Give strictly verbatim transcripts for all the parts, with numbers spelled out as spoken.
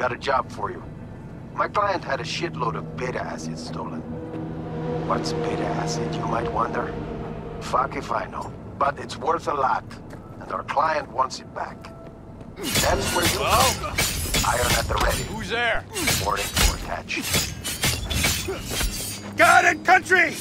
got a job for you. My client had a shitload of beta acid stolen. What's beta acid, you might wonder? Fuck if I know. But it's worth a lot, and our client wants it back. That's where you go. Iron at the ready. Who's there? Boarding for attach. God and country!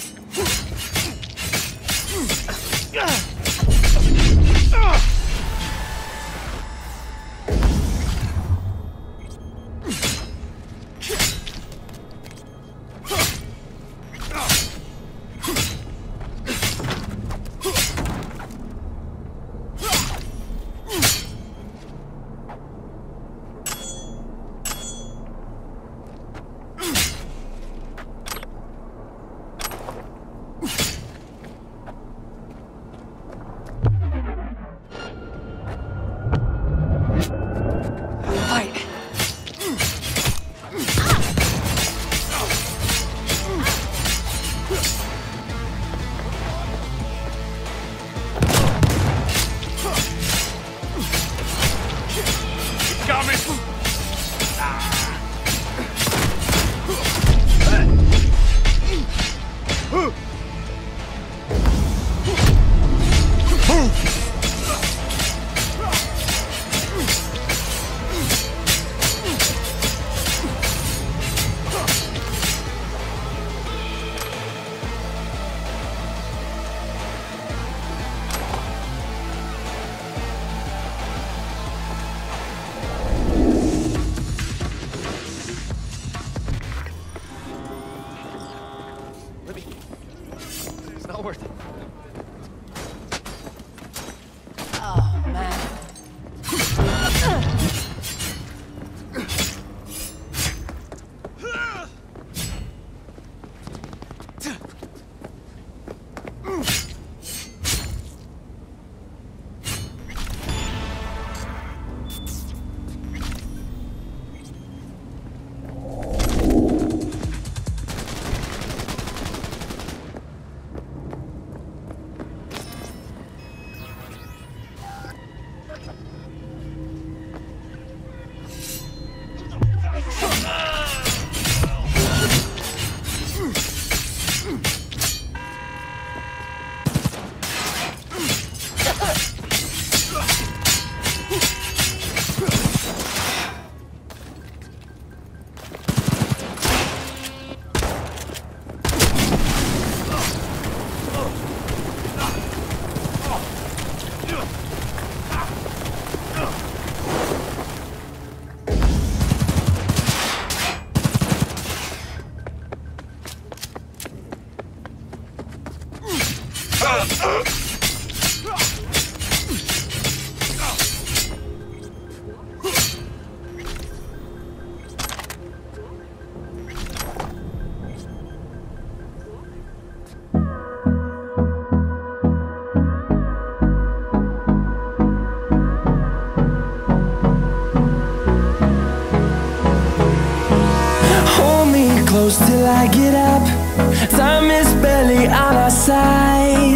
Close till I get up. Time is barely on our side.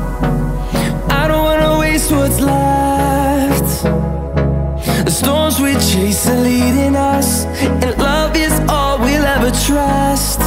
I don't wanna waste what's left. The storms we chase are leading us, and love is all we'll ever trust.